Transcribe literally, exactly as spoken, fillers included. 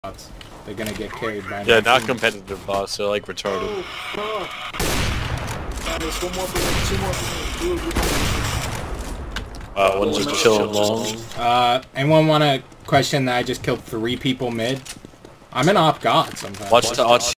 bots. They're gonna get carried by Yeah, not competitive bots, they're like retarded. Oh, fuck. There's one more for me, two more for me. Uh, one's just chilling long. Uh, anyone wanna question that I just killed three people mid? I'm an op god sometimes. Watch the watch.